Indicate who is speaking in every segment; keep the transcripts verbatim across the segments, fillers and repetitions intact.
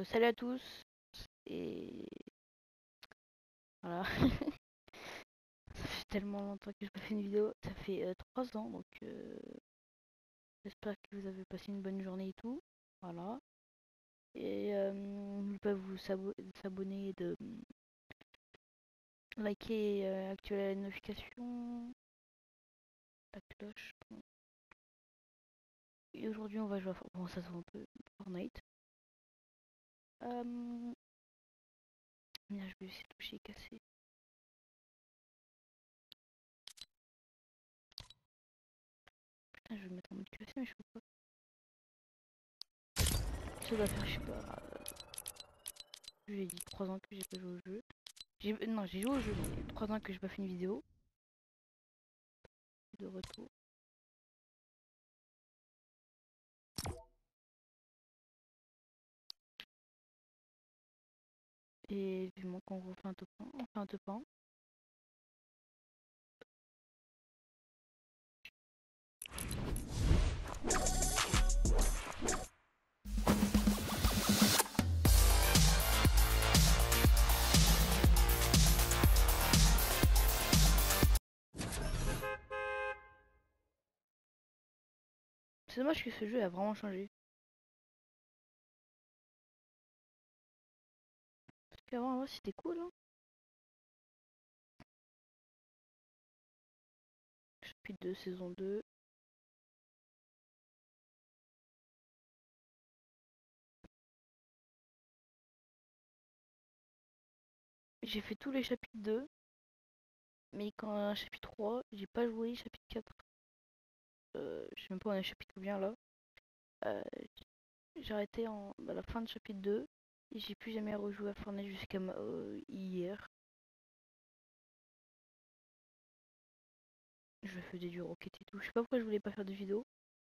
Speaker 1: salut à tous. Et voilà. Ça fait tellement longtemps que j'ai pas fait une vidéo. Ça fait euh, trois ans, donc euh, j'espère que vous avez passé une bonne journée et tout. Voilà. Et euh, n'oubliez pas de vous s'abo- s'abonner et de liker, euh, activer la notification, la cloche. Pardon. Et aujourd'hui, on va jouer à For- bon, ça se voit un peu Fortnite. Euh... Merde, je vais essayer de toucher et casser. Putain, je vais me mettre en mode classé, mais je peux pas. Ça doit faire, je sais pas. J'ai dit trois ans que j'ai pas joué au jeu. J'ai- Non, j'ai joué au jeu, mais trois ans que j'ai pas fait une vidéo. De retour. Et vivement qu'on refait un top un. On fait un top un. C'est dommage que ce jeu a vraiment changé. Parce qu'avant, avant, c'était cool. Hein. Chapitre deux, saison deux. J'ai fait tous les chapitres deux. Mais quand un chapitre trois, j'ai pas joué. Chapitre quatre. Euh, je sais même pas où on est chapitre combien là. Euh, j'ai arrêté en, à la fin de chapitre deux. Et j'ai plus jamais rejoué à Fortnite jusqu'à euh, hier. Je faisais du rocket et tout. Je sais pas pourquoi je voulais pas faire de vidéo.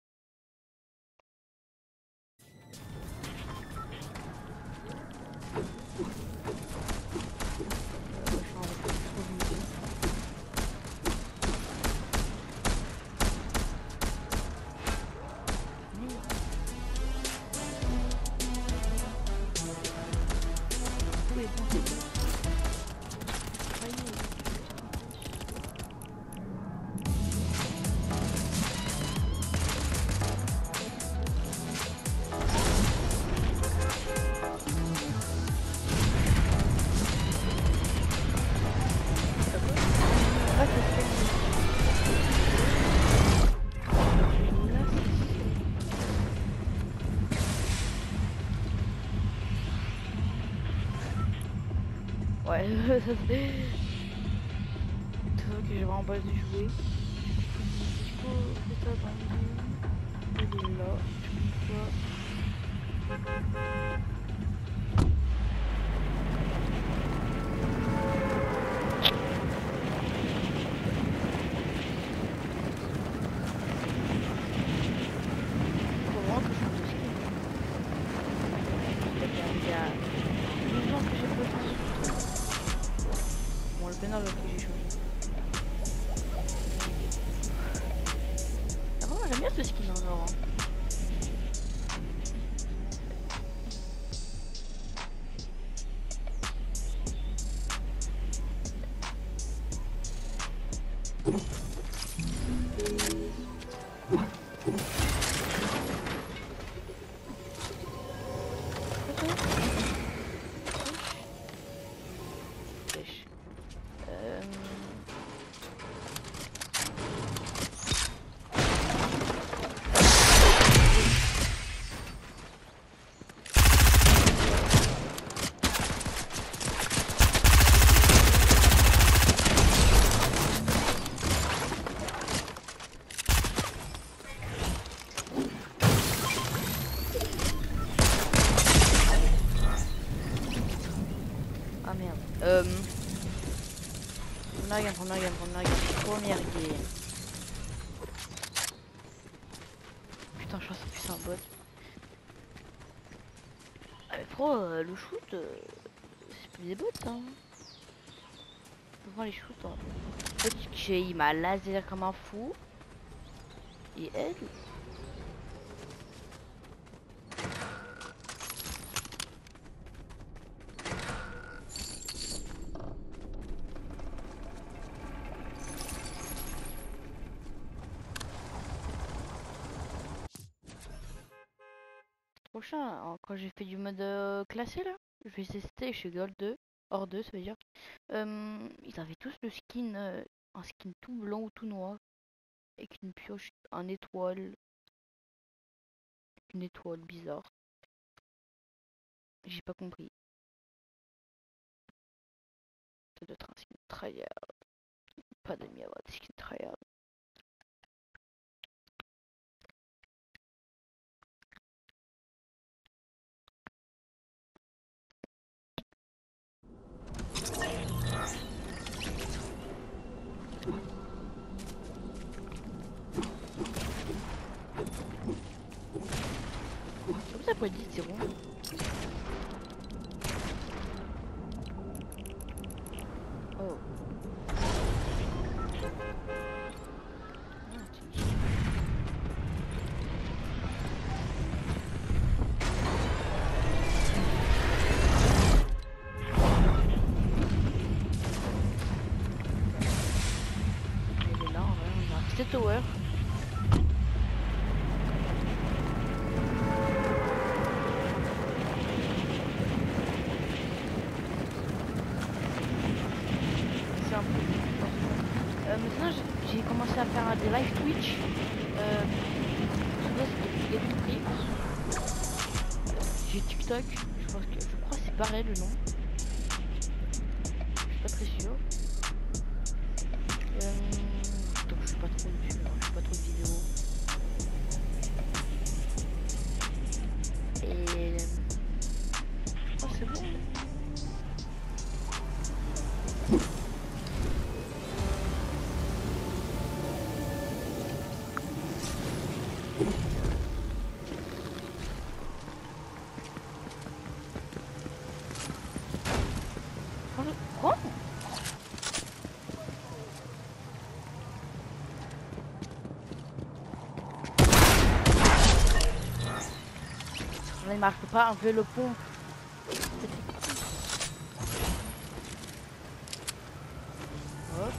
Speaker 1: Ouais, ça c'est vrai que j'ai vraiment pas dû jouer. Du coup, c'est ça dans le il est là, je peux pas. Faut vraiment que je change de skin. Il y a, il y a deux ans que j'ai pas changé. Bon, le pénal là que j'ai changé. Ah, vraiment, j'aime bien ce skin en or. Hein. Euh... Ah merde. Euh... Première game, première game, première game, première game. Putain, je pense que c'est un bot. Ah mais pro, euh, le shoot, euh, c'est plus des bots hein. Souvent les shoots, hein. En fait, il m'a laser comme un fou. Et elle... prochain, hein, quand j'ai fait du mode euh, classé là, je vais tester chez Gold deux, hors deux ça veut dire. Euh, ils avaient tous le skin, euh, un skin tout blanc ou tout noir, avec une pioche, un étoile, une étoile bizarre. J'ai pas compris. Ça doit être un skin tryhard. Pas d'amis à avoir des skins tryhard. Comme ça, pour dix zéro. Oh. Ah, tu- Il est là en vrai, on a sept tower. C'est un peu. Euh, maintenant j'ai- j'ai commencé à faire des live Twitch. Euh, souvent, c'est des compris. J'ai TikTok, je pense que je crois que c'est pareil le nom. Je suis pas très sûr. Euh, donc je suis pas trop dessus, hein, je suis pas trop de vidéos. Et je crois que c'est bon. Quoi? Il marche pas un peu le pont. Hop.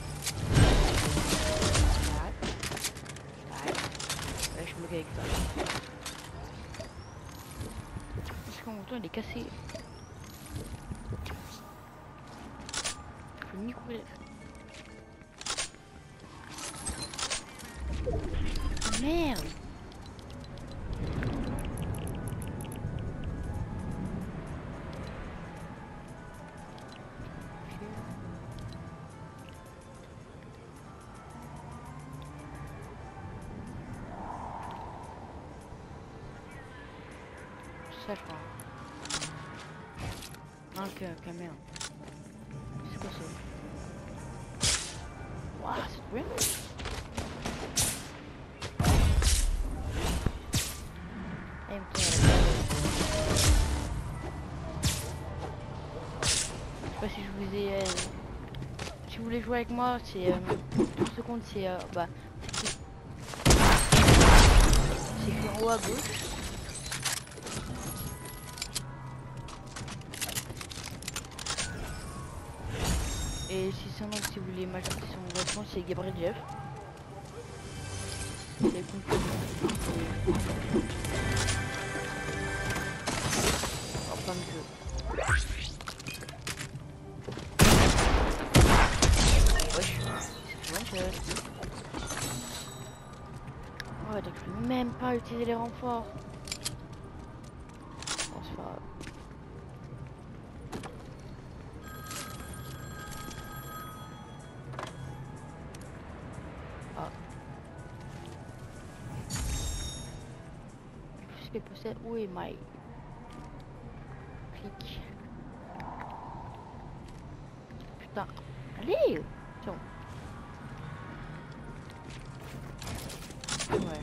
Speaker 1: Tac. Tac. Ouais, je me moque avec ça. Parce que mon bouton il est cassé. Je peux m'y courir. Merde. Ça je crois. Ah, ok, ok, merde. C'est quoi ça? Waouh, c'est trop bien. Eh, mais putain, il y a la Je sais pas si je vous ai... euh, Si vous voulez jouer avec moi, c'est... Euh, trente secondes, c'est... Euh, bah... C'est écrit en haut à gauche. Et si sinon, si vous voulez m'ajouter sur mon voisin, c'est Gabriel Jeff. C'est compris. En plein de jeux. Wesh, c'est one shot. Ouais, donc je peux même pas utiliser les renforts. Bon, c'est pas grave. Ah. Je vais pousser. Où est my clic? Putain. Allez! Tiens. Ouais.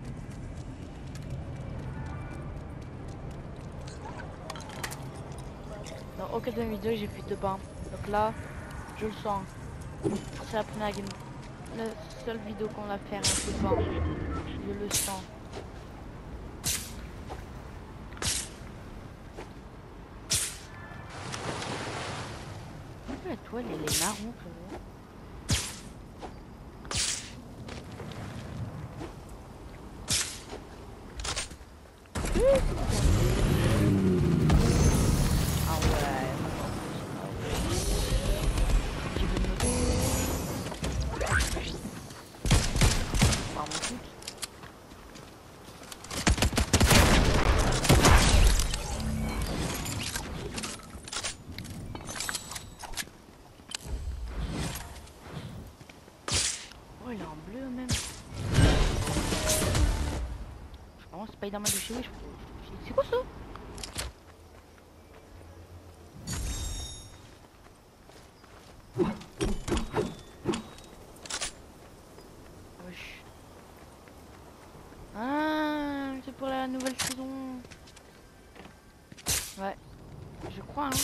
Speaker 1: Dans aucune de mes vidéos, j'ai plus de pain. Donc là, je le sens. C'est la première game. La seule vidéo qu'on va faire un peu de pain. Je le sens. La toile, elle est marron, frérot. Spider-Man de chez Wish. C'est quoi ça? Wesh. Ah, c'est pour la nouvelle saison. Ouais, je crois, hein.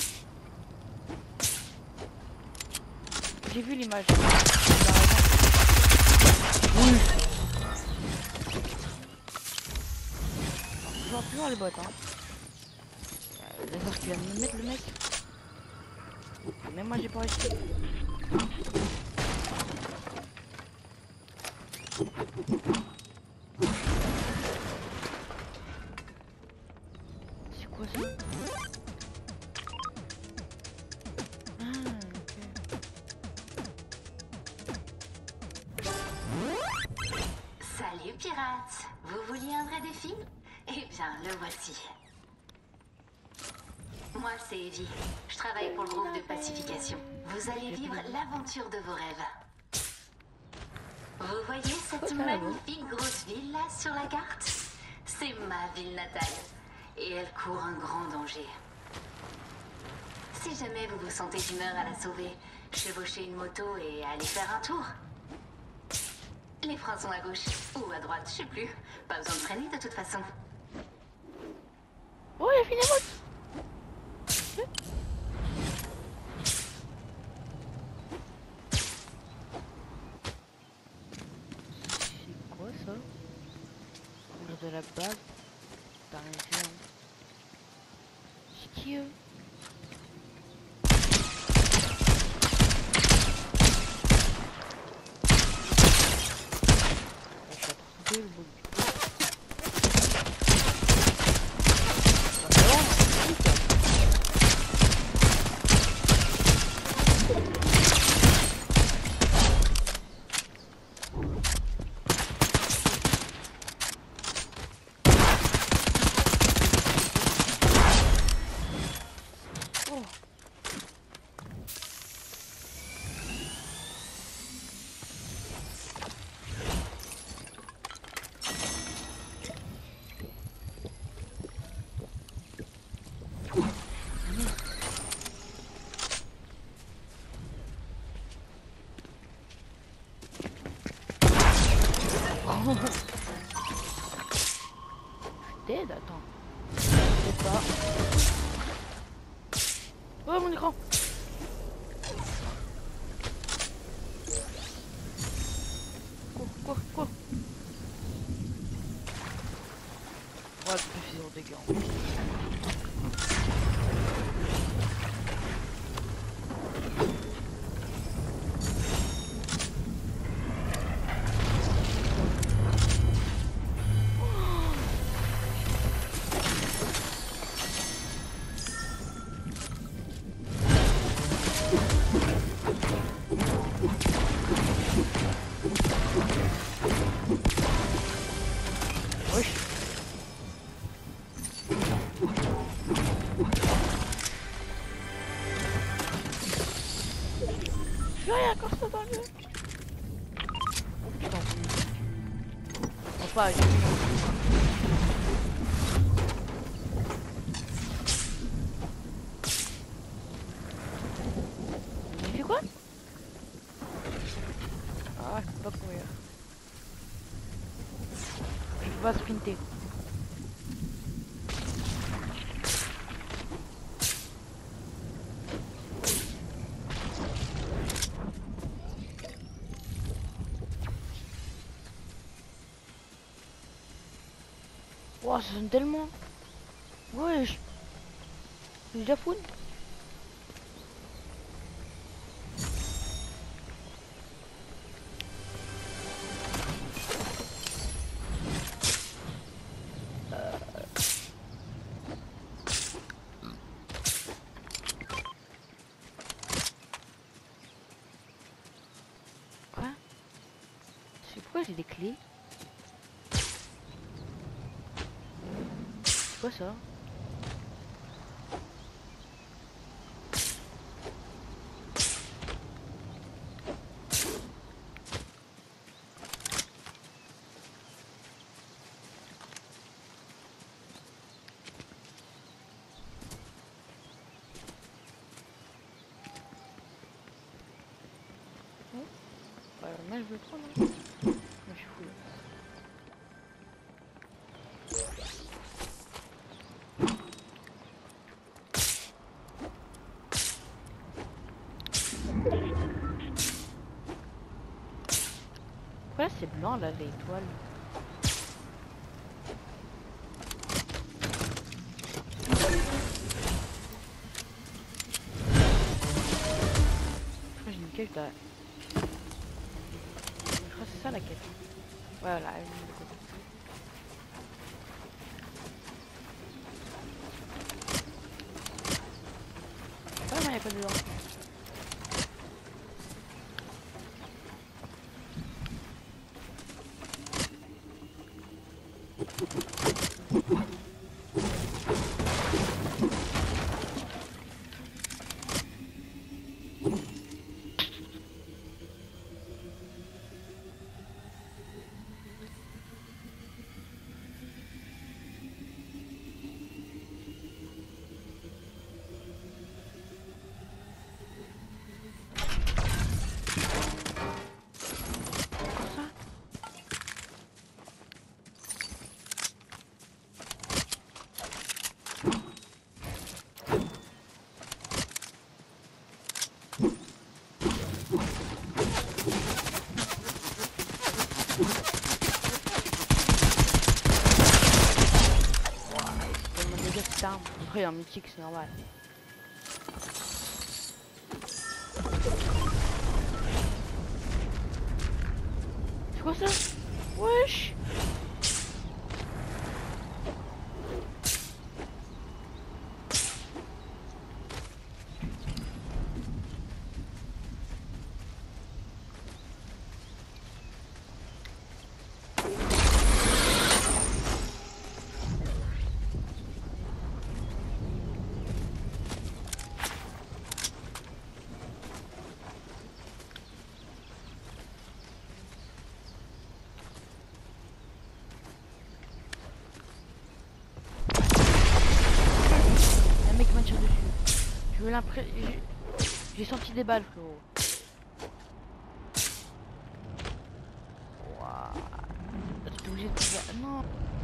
Speaker 1: J'ai vu l'image. Oui. Je vois plus voir les bottes, hein. Euh, Laser qui vient de me mettre le mec. Même moi j'ai pas réussi. C'est quoi ça? Ah, ok.
Speaker 2: Salut pirates! Vous vouliez un vrai défi? Eh bien, le voici. Moi, c'est Evie. Je travaille pour le groupe de pacification. Vous allez vivre l'aventure de vos rêves. Vous voyez cette magnifique grosse ville là sur la carte? C'est ma ville natale. Et elle court un grand danger. Si jamais vous vous sentez d'humeur à la sauver, chevauchez une moto et allez faire un tour. Les freins sont à gauche ou à droite, je sais plus. Pas besoin de freiner de toute façon.
Speaker 1: Oh, il a fini la botte. C'est quoi ça? On a de la base. T'as rien vu, hein. C'est qui eux? Je suis à trouver le bout. Dead, attends. C'est pas. Oh mon écran. Cours, cours, cours. Ouais, plus zéro dégâts. En fait. Wesh. Il y a encore ça dans le jeu. Oh putain. Enfin, j'ai vu. J'ai fait quoi? Ah, je peux pas courir. Je peux pas sprinter. Wow, ça sonne tellement. Wesh. C'est déjà fou. Quoi? C'est pourquoi j'ai des clés? C'est quoi ça? moi je veux prendre. Hein. Moi je suis fou. Pourquoi là c'est blanc là l'étoile? Pourquoi j'ai une quête là? Je crois que c'est ça la quête. Voilà, elle est de côté. Ah non, y'a pas dedans. Après, un mythique, c'est normal. C'est quoi ça? Wesh! J'ai l'impression... J'ai senti des balles, frérot. Waouh. T'es obligé de faire... Non.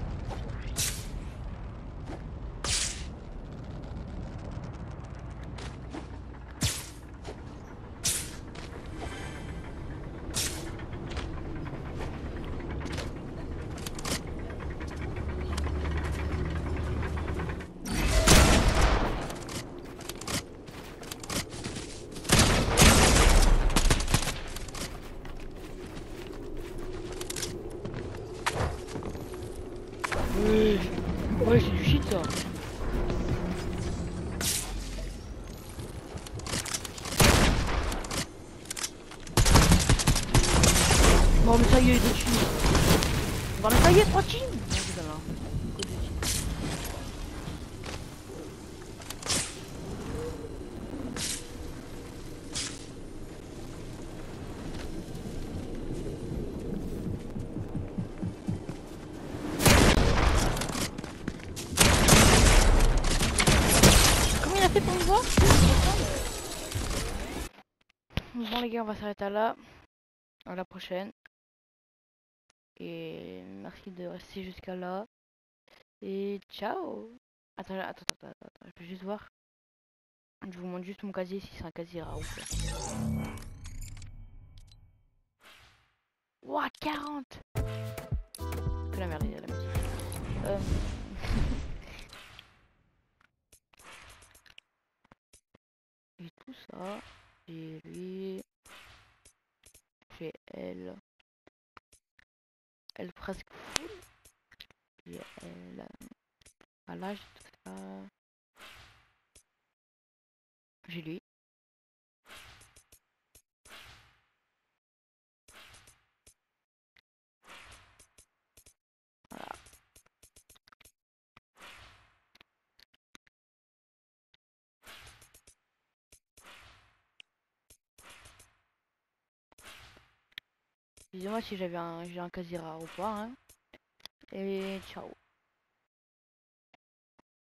Speaker 1: Ouais, ouais c'est du shit ça. Bon mais ça y est, deux teams. Bon mais ça y est, trois teams. Non, c'est pas là. Que deux teams. Comment il a fait pour me voir? Bon les gars, on va s'arrêter là. À la prochaine. Et merci de rester jusqu'à là. Et ciao. Attends, attends, attends, attends, attends, je peux juste voir. Je vous montre juste mon casier si c'est un casier rare ou pas. Ouah, quarante. Que la merde, il y a la musique. Euh... J'ai tout ça. J'ai lui. J'ai elle. Elle presque full. J'ai elle. Ah là, j'ai tout ça. J'ai lui. Voilà. Dis-moi si j'avais un, j'ai un casier rare ou pas. Hein. Et ciao.